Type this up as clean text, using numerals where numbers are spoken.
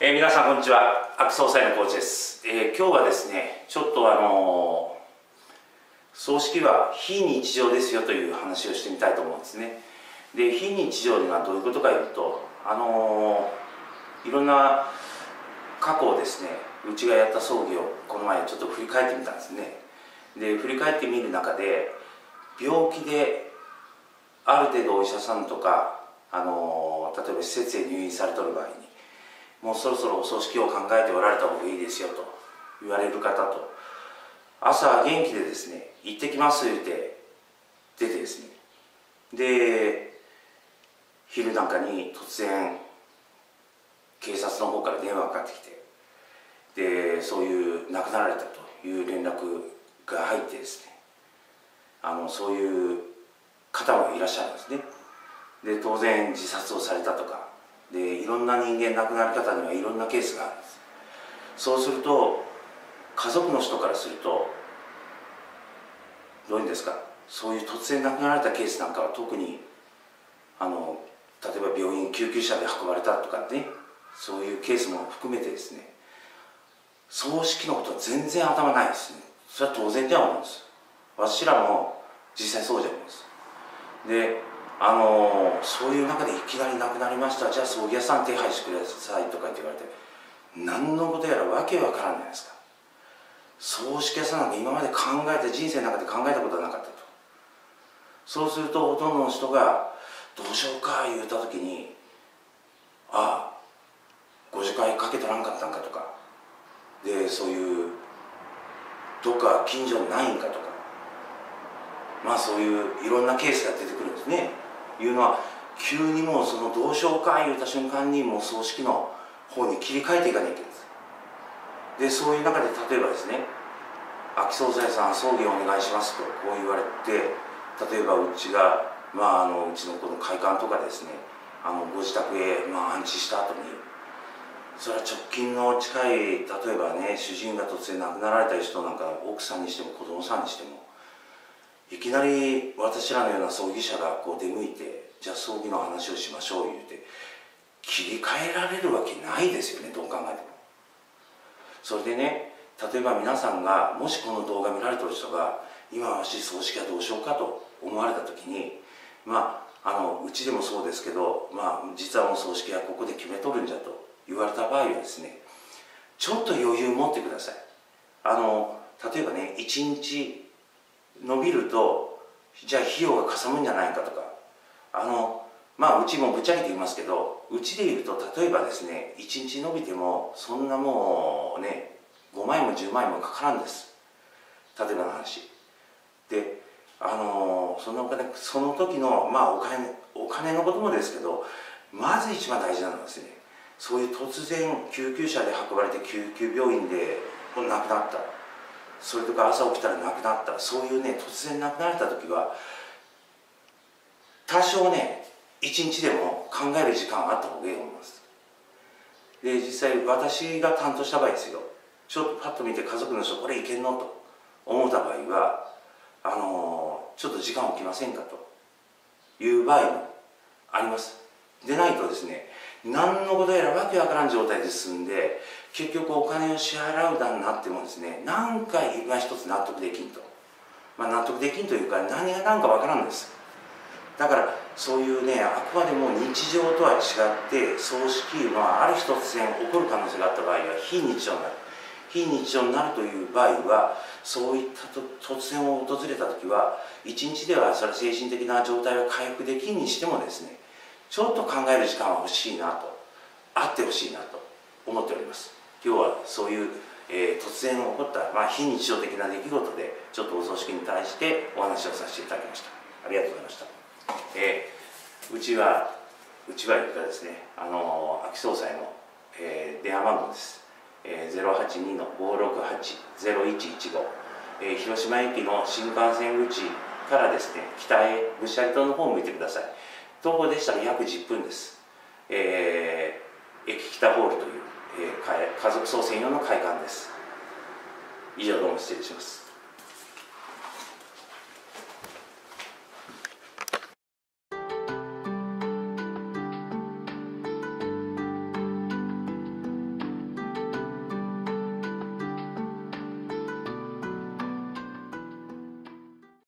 皆さんこんにちは。安芸総裁のコーチです。今日はですね、ちょっと葬式は非日常ですよという話をしてみたいと思うんですね。で、非日常というのはどういうことかというと、いろんな過去をですね、うちがやった葬儀をこの前ちょっと振り返ってみたんですね。で、振り返ってみる中で、病気である程度お医者さんとか、例えば施設へ入院されておる場合に、もうそろそろお葬式を考えておられた方がいいですよと言われる方と、朝元気でですね、行ってきます言って出てですね、で昼なんかに突然警察の方から電話がかかってきて、でそういう亡くなられたという連絡が入ってですね、そういう方もいらっしゃるんですね。で当然自殺をされたとかで、いろんな人間亡くなる方にはいろんなケースがあるんです。そうすると家族の人からするとどういうんですか、そういう突然亡くなられたケースなんかは特に例えば病院救急車で運ばれたとかね、そういうケースも含めてですね、葬式のことは全然頭ないですね。それは当然じゃ思うんです。私らも実際そうじゃ思うんです。でそういう中でいきなり亡くなりました、じゃあ葬儀屋さん手配してくださいとかって言われて、何のことやらわけわからんじゃないですか。葬式屋さんなんか今まで考えて、人生の中で考えたことはなかったと。そうするとほとんどの人がどうしようか言うた時に、ああご自会かけとらんかったんかとかで、そういうどっか近所にないんかとか、まあそういういろんなケースが出てくるんですね。いうのは急にもうそのどうしようか言った瞬間にもう葬式の方に切り替えていかなきゃいけないんです。でそういう中で例えばですね、安芸総裁さん葬儀お願いしますとこう言われて、例えばうちがうちのこの会館とかですね、ご自宅へ安置した後に、それは直近の近い、例えばね、主人が突然亡くなられた人なんか、奥さんにしても子供さんにしても、いきなり私らのような葬儀者がこう出向いて、じゃあ葬儀の話をしましょう言うて切り替えられるわけないですよね、どう考えても。それでね、例えば皆さんがもしこの動画見られてる人が今私葬式はどうしようかと思われた時に、うちでもそうですけど、実はもう葬式はここで決めとるんじゃと言われた場合はですね、ちょっと余裕持ってください。例えばね、1日伸びるとじゃあ費用がかさむんじゃないかとか、うちもぶっちゃけて言いますけど、うちで言うと例えばですね、1日伸びてもそんなもうね5万円も10万円もかからんです。例えばの話で、そのお金、その時のお金のこともですけど、まず一番大事なのはですね、そういう突然救急車で運ばれて救急病院で亡くなった、それとか朝起きたら亡くなった、そういうね突然亡くなられた時は多少ね一日でも考える時間があった方がいいと思います。で実際私が担当した場合ですよ、ちょっとパッと見て家族の人これいけんのと思った場合はちょっと時間置きませんかという場合もあります。でないとですね、何のことやらわけわからん状態で進んで、結局お金を支払う段になってもですね、何回今一つ納得できんと、納得できんというか何が何かわからんです。だからそういうね、あくまでも日常とは違って葬式ある日突然起こる可能性があった場合は非日常になる。非日常になるという場合は、そういった突然を訪れた時は一日ではそれは精神的な状態は回復できんにしてもですね、ちょっと考える時間は欲しいなと、あってほしいなと思っております。今日はそういう、突然起こった、非日常的な出来事でちょっとお葬式に対してお話をさせていただきました。ありがとうございました。うちは言ったらですね、安芸総裁の、電話番号です。082-568-0115、広島駅の新幹線口からですね、北へ武者里の方を向いてください。徒歩でしたら約10分です。駅北ホールという、家族葬専用の会館です。以上、どうも失礼します。